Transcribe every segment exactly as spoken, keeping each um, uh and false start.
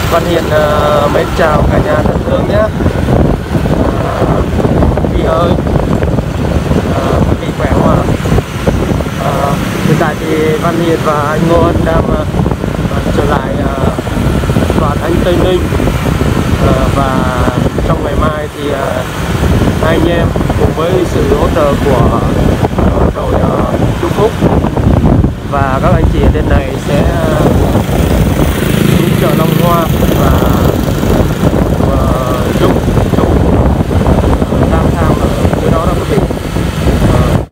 Văn Hiền uh, mến chào cả nhà thân thương nhé. Uh, Vy ơi, uh, Vy khỏe không ạ? Uh, hiện tại thì Văn Hiền và anh Ngô Ân đang uh, trở lại uh, tòa thánh Tây Ninh, uh, và trong ngày mai thì uh, hai anh em cùng với sự hỗ trợ của uh, đội uh, Trung Phúc và các anh chị ở bên này sẽ uh, xuống chợ Long Hoa và uh, giúp chủ uh, lang thang ở dưới đó đó quý vị. Uh,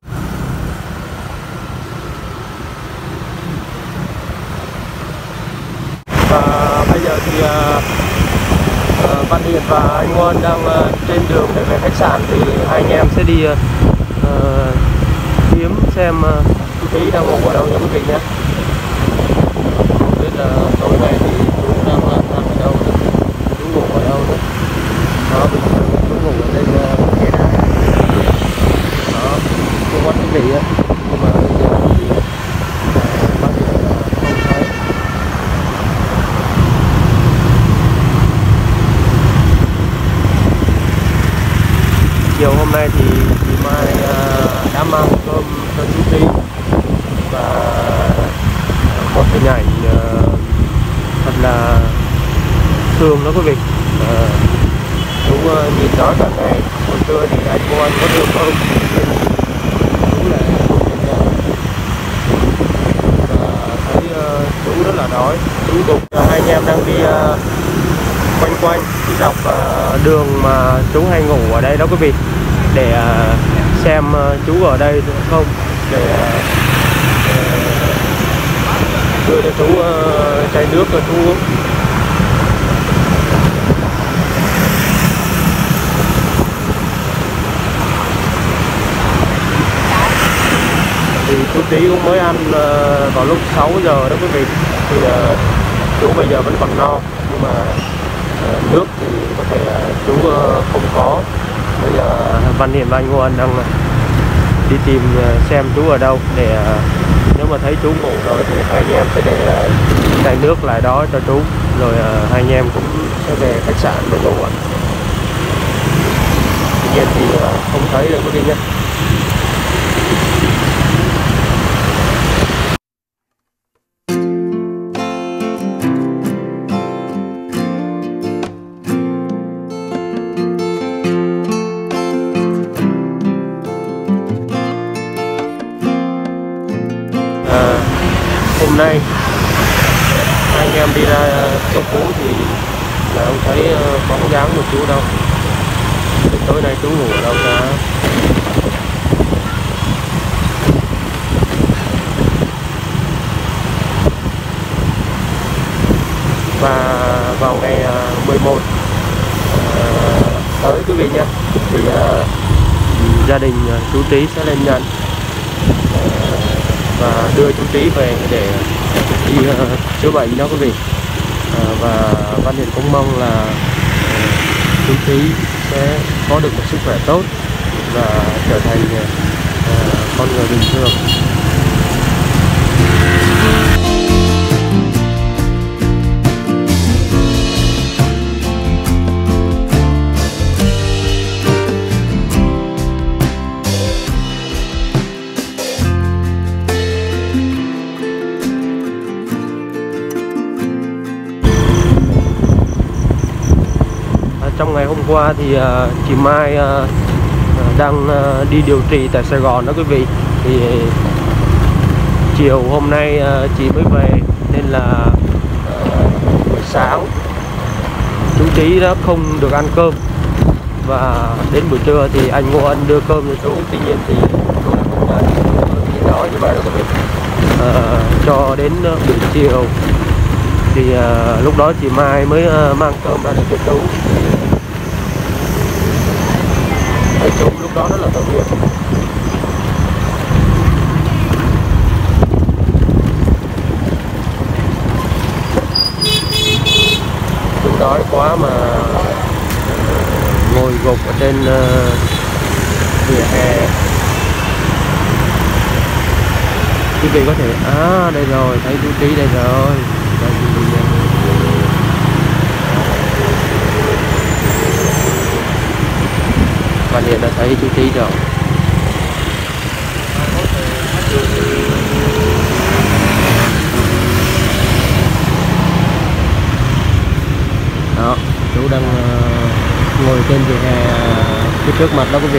và bây giờ thì uh, uh, Văn Hiền và anh Ngoan đang uh, trên đường để về khách sạn, thì hai anh em sẽ đi uh, uh, kiếm xem uh, chú Tí đang ngủ ở đâu nha quý vị nhé. Không biết là tối nay thì chú đang lang thang ở đâu nữa, chú ngủ ở đâu nữa. Đó, bình thường chú ngủ ở đây ghế đá đó, không quanh quý vị á, nhưng mà bây giờ thì bác thì không thấy. Chiều hôm nay thì chị Mai đã mang cơm cho chú Tí và một cái nhảy thật là thương đó quý vị. À, chú nhìn đó cả ngày, buổi trưa thì anh cô anh có được không? Chú là và thấy uh, chú rất là đói. Chú cùng uh, hai anh em đang đi uh, quanh quanh đi dọc uh, đường mà chú hay ngủ ở đây đó quý vị, để uh, xem uh, chú ở đây không, để uh, đưa cho chú uh, chai nước cho chú uống. Thì chú Tí cũng mới ăn uh, vào lúc sáu giờ đó quý vị, thì uh, chú bây giờ vẫn còn no, nhưng mà uh, nước thì có thể uh, chú uh, không có. Bây giờ Văn Hiền và anh Ngô Ân đang uh, đi tìm uh, xem chú ở đâu, để uh, nếu mà thấy chú ngủ rồi thì hai anh em sẽ để uh, chai nước lại đó cho chú, rồi uh, hai anh em cũng sẽ về khách sạn để ngủ ạ. Tuy nhiên thì uh, không thấy được quý vị nhé. Hôm nay hai anh em đi ra chỗ cũ thì là không thấy bóng dáng của chú đâu. Thì tối nay chú ngủ ở đâu cả. Và vào ngày mười một tới quý vị nhé, thì uh, gia đình chú Tí sẽ lên nhận và đưa chú Tí về để đi uh, chữa bệnh đó quý vị. uh, và Văn Hiền cũng mong là uh, chú Tí sẽ có được một sức khỏe tốt và trở thành uh, con người bình thường. Trong ngày hôm qua thì uh, chị Mai uh, đang uh, đi điều trị tại Sài Gòn đó quý vị, thì chiều hôm nay uh, chị mới về, nên là uh, buổi sáng chú Tí đã không được ăn cơm, và đến buổi trưa thì anh Ngô Ân đưa cơm cho chú. Tuy nhiên thì không đó như vậy đó quý vị. Uh, cho đến uh, buổi chiều thì uh, lúc đó chị Mai mới uh, mang cơm ra để cho chú. Thấy chú lúc đó rất là tội nghiệp. Chú đói quá mà ngồi gục ở trên uh, vỉa hè. Quý vị có thể, à đây rồi, thấy chú Tí đây rồi. Đây, Văn Hiền đã thấy chú Trí rồi. Đó, chú đang uh, ngồi trên vỉa hè phía trước mặt đó quý vị.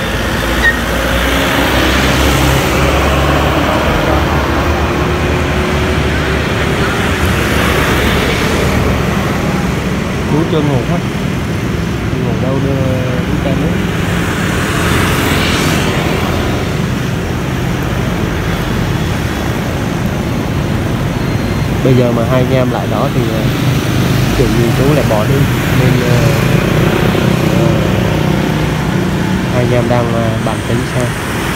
Chú chưa ngủ hết, ngủ đâu đưa uống chai nước. Bây giờ mà hai anh em lại đó thì uh, kiểu như chú lại bỏ đi nên uh, uh, hai anh em đang uh, bàn tính xem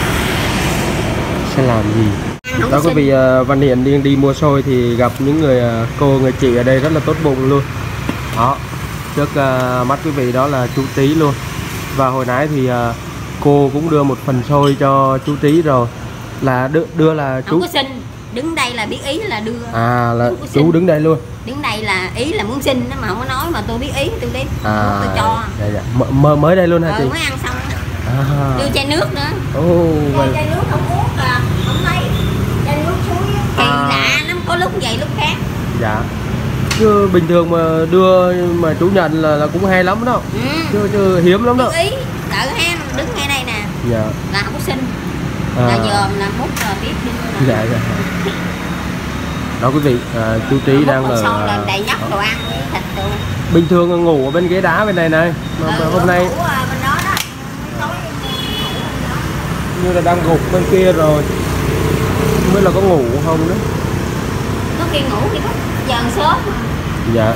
sẽ làm gì. Đó quý vị, uh, Văn Hiền đi đi mua xôi thì gặp những người uh, cô người chị ở đây rất là tốt bụng luôn. Đó, trước uh, mắt quý vị đó là chú Trí luôn. Và hồi nãy thì uh, cô cũng đưa một phần xôi cho chú Trí rồi. Là đưa, đưa là chú không có xin, đứng đây là biết ý là đưa. À là chú đứng đây luôn. Đứng đây là ý là muốn xin mà không có nói, mà tôi biết ý tôi đi. À, tôi cho. Dạ, dạ. Mới, mới đây luôn hả chị? Ừ, mới ăn xong. À. Đưa chai nước nữa. Oh, chai, chai nước không uống à, không thấy. Chai nước suối kỳ à. Lạ lắm, có lúc vậy lúc khác. Dạ. Chứ bình thường mà đưa mà chú nhận là, là cũng hay lắm đó. Ừ. Chứ, chứ hiếm lắm đó. Ý, đợi em đứng ngay đây nè. Dạ. Là không có xin. À. Là dòm là múc rồi tiếp đi. Dạ dạ. Đó quý vị, à, chú Trí đang ở lên đầy nhóc đồ ăn với thịt đồ. Bình thường ngủ ở bên ghế đá bên này này mà, ừ, mà hôm nay bên đó đó. Tối như là đang gục bên kia rồi, không biết là có ngủ không nữa. Có khi ngủ thì có giờ sớm mà. Dạ.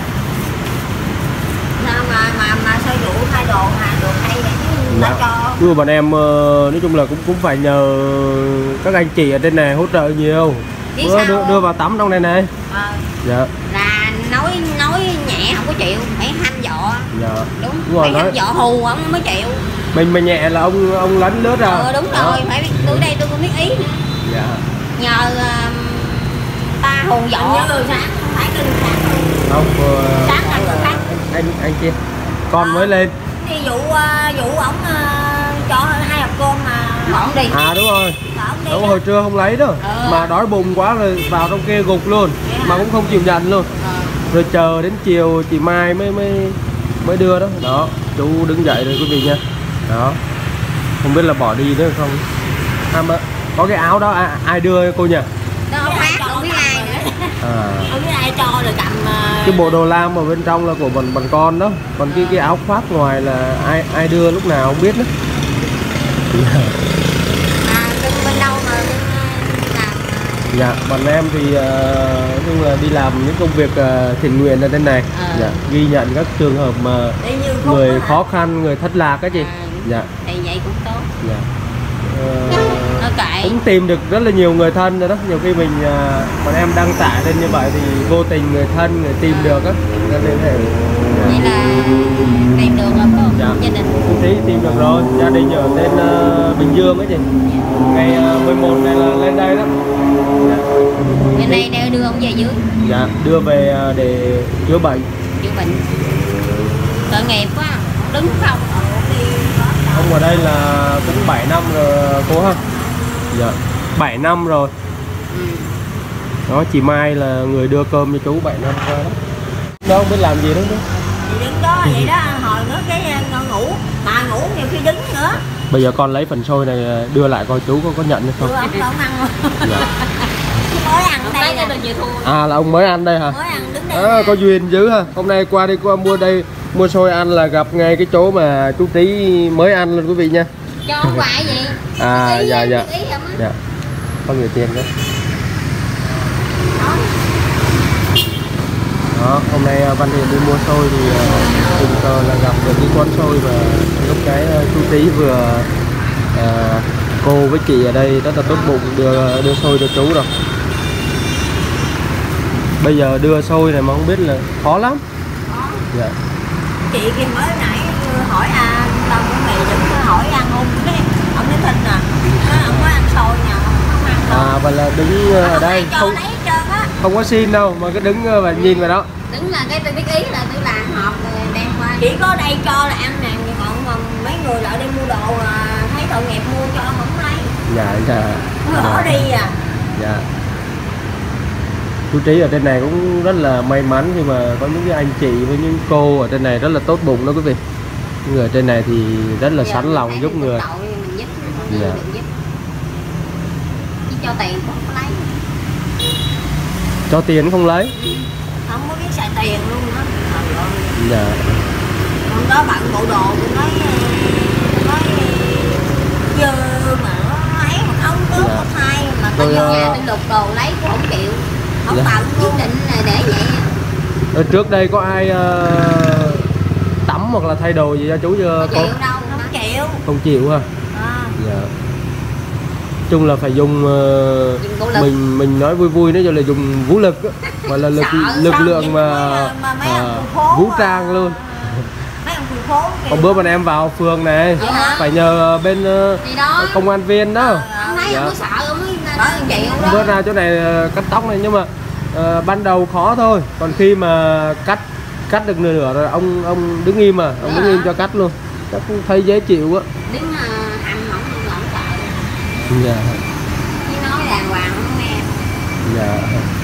Nào mà mà mà soi dụ hai đồ hai đồ hay vậy chứ dạ. Cho nhưng mà bọn em nói chung là cũng cũng phải nhờ các anh chị ở trên này hỗ trợ nhiều. Bữa đưa, đưa vào tắm trong này này. Ờ. Dạ. Là nói nói nhẹ không có chịu, phải hăm dọ. Dạ. Đúng. Đúng rồi, phải hăm dọ hù ông mới chịu. Mình mà nhẹ là ông ông lấn lướt ra. Ờ đúng rồi, đó. Phải biết tôi đây tôi cũng biết ý nữa. Dạ. Nhờ uh, ta hù dọ. Nhớ sáng không phải cái sáng không. Không. Uh, sáng anh uh, anh, anh anh kia. Con à, mới lên. Đi dụ uh, dụ ổng uh, cho hai hộp cơm mà ổng đi. À đúng rồi. Đúng, hồi trưa không lấy đâu. Ừ. Mà đói bụng quá rồi vào trong kia gục luôn. Yeah. Mà cũng không chịu nhận luôn. Ừ. Rồi chờ đến chiều chị Mai mới mới mới đưa đó. Đó, chú đứng dậy rồi quý vị nha. Đó. Không biết là bỏ đi nữa không. À mà có cái áo đó à, ai đưa cô nhỉ? Đó không phát, không biết ai nữa. À. Không biết ai cho rồi cầm uh... cái bộ đồ lam ở bên trong là của bọn bọn con đó. Còn cái cái áo khoác ngoài là ai ai đưa lúc nào không biết nữa. Bên đâu mà làm? Dạ, bọn em thì uh, chung là đi làm những công việc uh, thiện nguyện ở trên này. À. Dạ, ghi nhận các trường hợp mà người khó khăn, người thất lạc á chị. À. Dạ. Thì vậy cũng tốt. Dạ. Uh, cũng tìm được rất là nhiều người thân rồi đó. Nhiều khi mình uh, bọn em đăng tải lên như vậy thì vô tình người thân người tìm à. Được á. Nên thể vậy là tìm được rồi phải không? Dạ. Gia đình tí tìm được rồi, gia đình ở trên uh, Bình Dương ấy chị. Ngày uh, mười một này là lên đây đó. Dạ. Ngày nay để đưa ông về dưới. Dạ, đưa về uh, để chữa bệnh. Chữa bệnh. Tội nghiệp quá, đứng không. Ông ở đây là cũng bảy năm rồi cô ha. Dạ, bảy năm rồi. Ừ. Đó, chị Mai là người đưa cơm cho chú bảy năm qua đó. Đó không biết làm gì đó chứ. Thì đứng đó vậy đó, hồi nữa cái ngủ, mà ngủ nhiều khi đứng nữa. Bây giờ con lấy phần xôi này đưa lại coi chú có có nhận hay không? Đưa, ông không ăn luôn. Dạ. Mới ăn ở đây nè. À là ông mới ăn đây hả? Mới ăn đứng đây. À, có duyên dữ ha. Hôm nay qua đi qua mua đây mua xôi ăn là gặp ngay cái chỗ mà chú Trí mới ăn luôn quý vị nha. Cho không phải gì. À ý, dạ dạ. Ý dạ. Có người tiền đó. Đó, hôm nay Văn Hiền đi mua xôi thì tình cờ là gặp được cái quán xôi và lúc cái chú Trí vừa à, cô với chị ở đây rất là tốt bụng đưa đưa xôi cho chú rồi. Bây giờ đưa xôi này mà không biết là khó lắm. Khó. Dạ. Chị kia mới nãy hỏi à tao cũng mì vẫn hỏi ăn không cái ông cái thịt nè, ông có ăn xôi nha, không ăn đâu. À và là đứng ở đây không không có xin đâu mà cứ đứng và nhìn vào đó. Đứng là cái tôi biết ý là tôi làm hộp rồi đem qua. Chỉ có đây cho là ăn nè, còn mà mấy người lại đi mua đồ à, thấy tội nghiệp mua cho không lấy. Dạ dạ. Bỏ dạ. đi à. Dạ. Chú Trí ở trên này cũng rất là may mắn khi mà có những cái anh chị với những cô ở trên này rất là tốt bụng đó quý vị. Những người ở trên này thì rất là sẵn lòng giúp người. Mình giúp, dạ. giúp. Chứ cho tiền không có lấy. Cho tiền không lấy. Không có biết xài tiền luôn á. Dạ. Hôm đó bạn bộ đồ tôi nói nói dơ mà nó ấy mà không có dạ. một hai mà tôi tôi, nhà uh... tôi lục đồ lấy cũng không chịu. Không dạ. bận quyết định là để vậy. Ở trước đây có ai uh, tắm hoặc là thay đồ gì cho chú chưa? Không chịu đâu, không chịu. Không chịu ha. À. Dạ. Chung là phải dùng, uh, dùng mình mình nói vui vui nói cho là dùng vũ lực đó. Gọi là lực lực lượng mà, mà uh, vũ trang luôn. Mấy ông khu phố hôm bữa bọn em vào phường này phải nhờ bên uh, công an viên đó. Ông thấy ông sợ ông mới nói chị không đó. Bữa ra chỗ này uh, cắt tóc này nhưng mà uh, ban đầu khó thôi, còn khi mà cắt cắt được nửa nửa rồi ông ông đứng im mà ông đứng im cho cắt luôn, chắc thấy dễ chịu á. Đứng ăn không không sợ. Dạ. Chứ nói đàng hoàng không nghe. Dạ.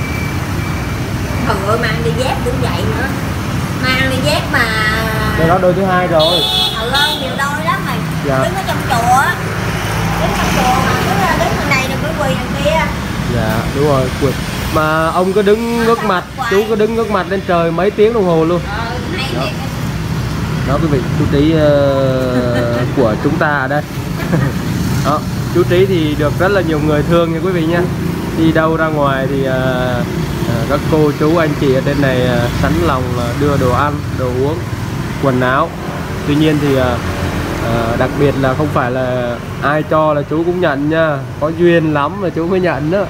Thường ơi mang đi dép cũng vậy nữa, mang đi dép mà cái đó đôi thứ hai rồi. ừ ơi nhiều đôi lắm mày. Dạ. Đứng ở trong chùa á, đứng trong chùa mà đứng đứng bên này đừng có quỳ đằng kia. Dạ đúng rồi, quỳ mà ông cứ đứng ngước mặt, chú cứ đứng ngước mặt lên trời mấy tiếng đồng hồ luôn. Ờ, hay đó. Thiệt. Đó quý vị, chú Trí uh, của chúng ta ở đây. Đó, chú Trí thì được rất là nhiều người thương nha quý vị nha. Đi đâu ra ngoài thì uh, uh, các cô chú anh chị ở trên này uh, sẵn lòng uh, đưa đồ ăn, đồ uống, quần áo. Tuy nhiên thì uh, uh, đặc biệt là không phải là ai cho là chú cũng nhận nha, có duyên lắm mà chú mới nhận đó.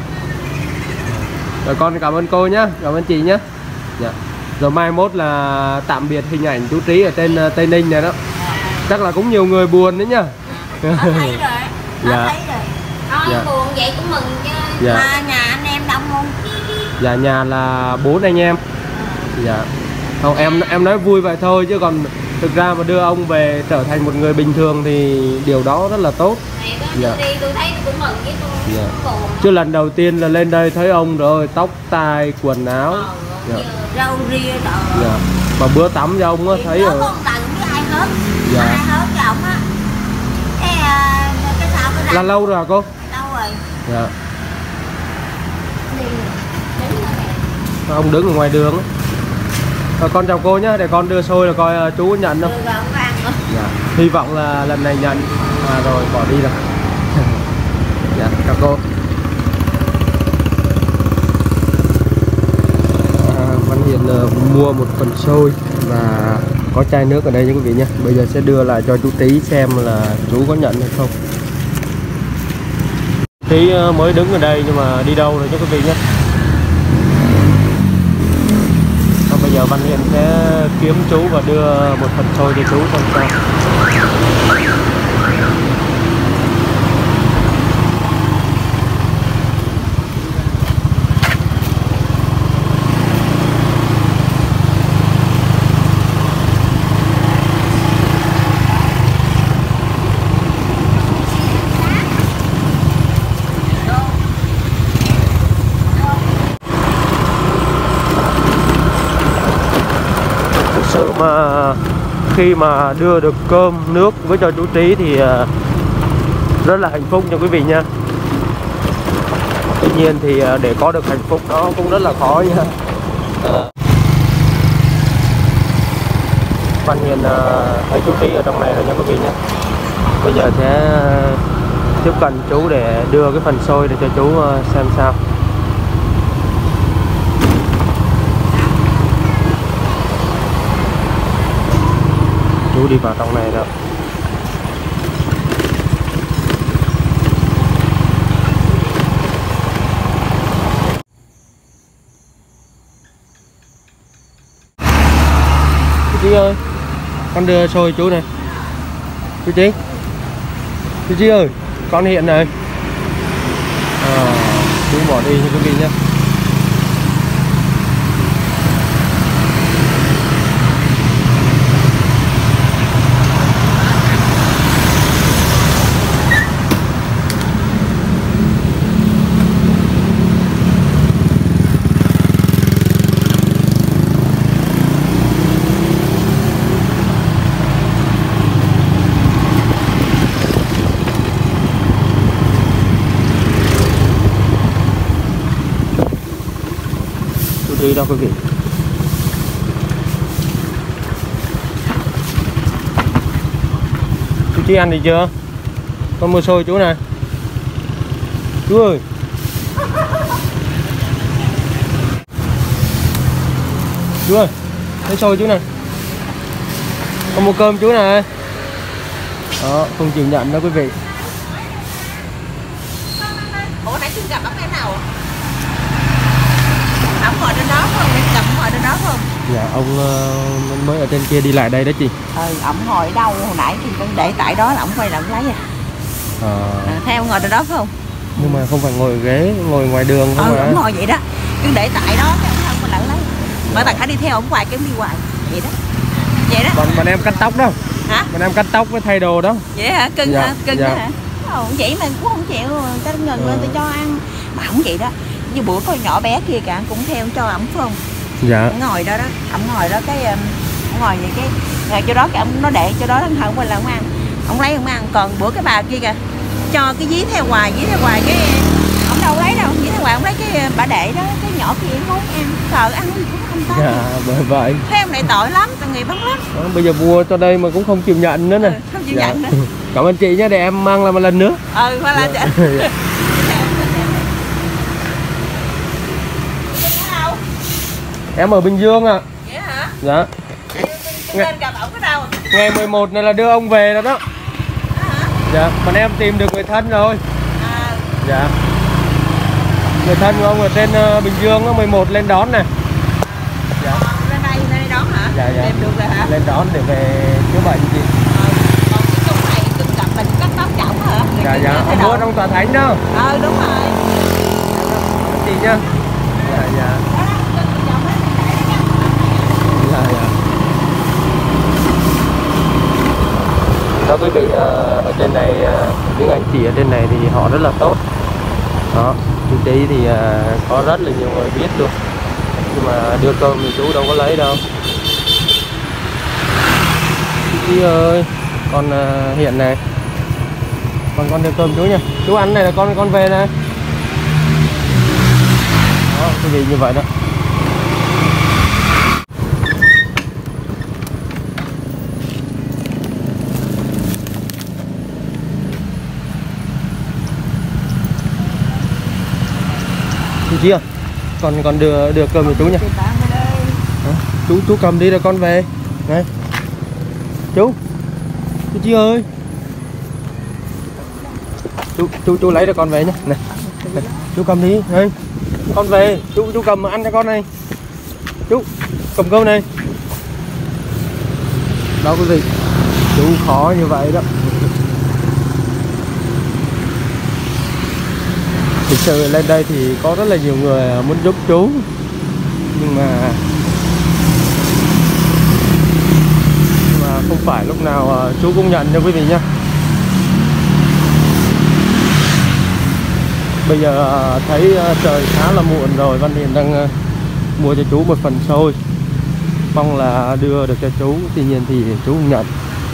Rồi con cảm ơn cô nhá, cảm ơn chị nhá. Dạ. Rồi mai mốt là tạm biệt hình ảnh chú Trí ở trên uh, Tây Ninh này đó. Chắc là cũng nhiều người buồn đấy nhá. Nó thấy rồi, nó dạ. thấy rồi. Nó dạ. buồn vậy cũng mừng chứ. Dạ. Mà nhà anh em đông không? Dạ nhà là bốn anh em. Dạ. Không em em nói vui vậy thôi chứ còn thực ra mà đưa ông về trở thành một người bình thường thì điều đó rất là tốt. Này đó, dạ. đi tôi thấy tôi cũng mừng với tôi. Dạ. Buồn. Chứ lần đầu tiên là lên đây thấy ông rồi tóc tai quần áo. Ờ, dạ. râu ria trời. Dạ. Mà bữa tắm cho ông á thấy rồi. Có một lần với ai hết. Dạ. Ai hết cho ông á. Cái cái sao cái là lâu rồi hả cô? Lâu rồi. Dạ. Đi đứng ở đây. Ông đứng ở ngoài đường á. À, con chào cô nhé, để con đưa xôi là coi uh, chú có nhận không? Được rồi, không ăn nữa. Dạ. Hy vọng là lần này nhận. À rồi bỏ đi rồi. Dạ, chào cô. À, Văn Hiền uh, mua một phần xôi và có chai nước ở đây nha quý vị nhé. Bây giờ sẽ đưa lại cho chú Trí xem là chú có nhận hay không. Trí uh, mới đứng ở đây nhưng mà đi đâu rồi cho quý vị nhé. Bây giờ Văn Hiền sẽ kiếm chú và đưa một phần xôi cho chú xem sao. Sự mà khi mà đưa được cơm nước với cho chú Trí thì rất là hạnh phúc nha quý vị nha. Tuy nhiên thì để có được hạnh phúc đó cũng rất là khó nha. Văn Hiền thấy chú Trí ở trong này rồi nha quý vị nha. Bây giờ sẽ tiếp cận chú để đưa cái phần xôi để cho chú xem sao. Chú đi vào trong này đó. Chú Trí ơi, con đưa xôi chú này. Chú Trí, chú Trí ơi, con hiện này. À, chú bỏ đi cho quý vị nhé. đó quý vị. Chú Chi ăn thì chưa? Con mua xôi chú này. Chú ơi. Chú ơi, lấy xôi chú này. Con mua cơm chú này. Đó, không chịu nhận đó quý vị. Ủa nãy chú gặp ông em nào? Ông ngồi trên đó không? Em cầm ngồi trên đó không? Dạ, ông uh, mới ở trên kia đi lại đây đó chị. Ừ, ổng ngồi ở đâu hồi nãy thì con để tại đó là ổng quay lại ổng lấy à. À. À, thấy ông ngồi trên đó phải không? Nhưng mà không phải ngồi ghế, ngồi ngoài đường không. Ừ, mà ổng ngồi vậy đó. Cứ để tại đó cái ổng không quay lại lấy. Mà thằng phải đi theo ổng hoài cái đi hoài. Vậy đó. Vậy đó. Còn bọn em cắt tóc đó. Hả? Bọn em cắt tóc với thay đồ đó. Vậy hả? Cưng dạ, hả? Cưng dạ. đó hả? Ồ, vậy mà cũng không chịu, ta ngần lên ừ. tôi cho ăn. Mà ổng vậy đó. Như bữa có nhỏ bé kia cả cũng theo cho ổng phải không? Dạ. Ổng ngồi đó đó, ổng ngồi đó cái ổng ngồi vậy cái ngồi chỗ đó cái ổng nó để chỗ đó thằng Hận quay lại ổng ăn. Ổng lấy ổng ăn, còn bữa cái bà kia kìa cho cái dí theo hoài, dí theo hoài cái ổng đâu lấy đâu, dí theo hoài ổng lấy cái bà đệ đó, cái nhỏ kia muốn ăn, sợ ăn gì cũng không tới. Dạ, bởi vậy. Thế ông này tội lắm, tội nghiệp lắm lắm. Đó, bây giờ mua cho đây mà cũng không chịu nhận nữa nè. Ừ, không chịu dạ. nhận nữa. Cảm ơn chị nhé, để em mang lại một lần nữa. Ừ, phải là dạ. dạ. Em ở Bình Dương ạ. À. Vậy hả? Dạ. Lên gặp ổng ở đâu? Ngày mười một này là đưa ông về rồi đó. Hả? Dạ, còn em tìm được người thân rồi. À. Dạ. Người thân của ông ở trên uh, Bình Dương á, mười một lên đón nè. Dạ. À, lên đây, lên đây đón hả? Dạ, dạ. Tìm được rồi hả? Lên đón để về chữa bệnh chị. Ờ, còn cái chung này chung gặp mình cắt tóc chổng hả? Dạ, dạ. Ông mua trong tòa thánh đó. Ờ, đúng rồi. Chị nhá. Dạ, dạ. Dạ, dạ. Đó quý vị, ở trên này những anh chị ở trên này thì họ rất là tốt. Đó, chú Trí thì có rất là nhiều người biết luôn. Nhưng mà đưa cơm thì chú đâu có lấy đâu. Chú Trí ơi, con Hiện này, con con đưa cơm chú nha. Chú ăn này là con con về này. Đó, quý vị như vậy đó. Chú Chi à, con con đưa đưa cơm cho chú nha. À, chú chú cầm đi rồi con về. Này. Chú. Chú Chi ơi. Chú chú chú lấy cho con về nhé. Này. Này. Chú cầm đi. Này. Con về, chú chú cầm ăn cho con này. Chú cầm cơm này. Đó quý vị. Chú khó như vậy đó. Thực sự lên đây thì có rất là nhiều người muốn giúp chú, nhưng mà nhưng mà không phải lúc nào chú cũng nhận cho quý vị nhé. Bây giờ thấy trời khá là muộn rồi, Văn Hiền đang mua cho chú một phần xôi, mong là đưa được cho chú, tuy nhiên thì chú không nhận.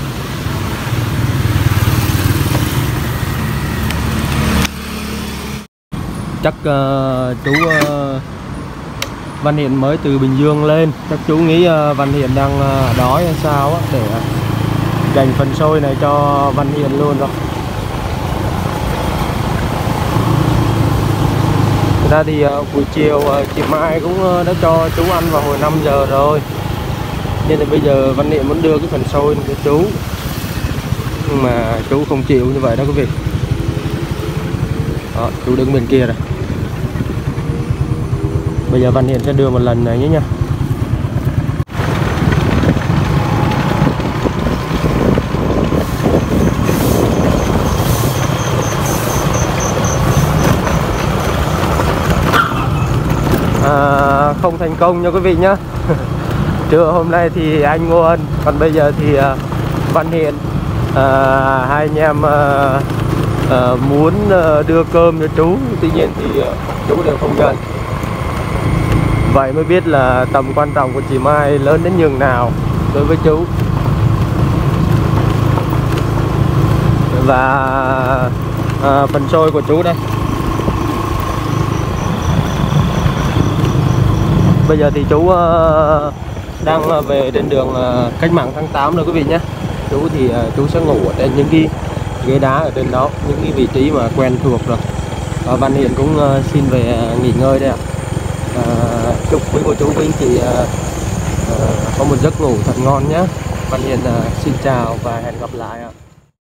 Chắc uh, chú uh, Văn Hiền mới từ Bình Dương lên, chắc chú nghĩ uh, Văn Hiền đang uh, đói hay sao á, để uh, dành phần xôi này cho Văn Hiền luôn rồi. Thực ra thì uh, buổi chiều uh, chị Mai cũng uh, đã cho chú ăn vào hồi năm giờ rồi, nên là bây giờ Văn Hiền muốn đưa cái phần xôi cho chú, nhưng mà chú không chịu như vậy đó quý vị. Đó, chú đứng bên kia rồi. Bây giờ Văn Hiền sẽ đưa một lần này nhé nha. À, không thành công nha quý vị nhá. Trưa hôm nay thì anh Ngô Ân, còn bây giờ thì uh, Văn Hiền, uh, hai anh em uh, uh, muốn uh, đưa cơm cho chú, tuy nhiên thì uh, chú đều không nhận. Vậy mới biết là tầm quan trọng của chị Mai lớn đến nhường nào đối với chú. Và à, phần xôi của chú đây. Bây giờ thì chú uh, đang về trên đường uh, Cách mạng tháng tám rồi quý vị nhé. Chú thì uh, chú sẽ ngủ ở trên những cái ghế đá ở trên đó, những cái vị trí mà quen thuộc rồi. Và Văn Hiền cũng uh, xin về uh, nghỉ ngơi đây ạ. Uh, chúc quý cô chú quý anh chị uh, uh, có một giấc ngủ thật ngon nhé. Văn Hiền uh, xin chào và hẹn gặp lại ạ.